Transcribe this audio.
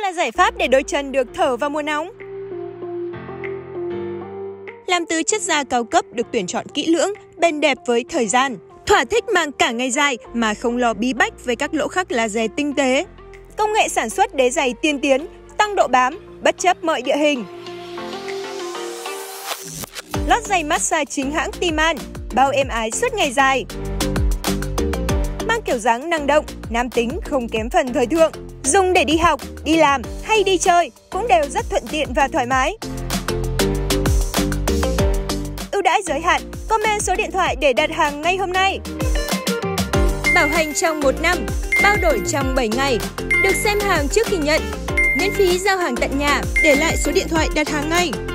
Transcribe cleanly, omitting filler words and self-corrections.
là giải pháp để đôi chân được thở vào mùa nóng. Làm từ chất da cao cấp được tuyển chọn kỹ lưỡng, bền đẹp với thời gian. Thỏa thích mang cả ngày dài mà không lo bí bách với các lỗ khắc laser tinh tế. Công nghệ sản xuất đế giày tiên tiến, tăng độ bám, bất chấp mọi địa hình. Lót giày massage chính hãng Timan, bao êm ái suốt ngày dài. Mang kiểu dáng năng động, nam tính không kém phần thời thượng. Dùng để đi học, đi làm hay đi chơi cũng đều rất thuận tiện và thoải mái. Ưu đãi giới hạn, comment số điện thoại để đặt hàng ngay hôm nay. Bảo hành trong 1 năm, bao đổi trong 7 ngày, được xem hàng trước khi nhận, miễn phí giao hàng tận nhà, để lại số điện thoại đặt hàng ngay.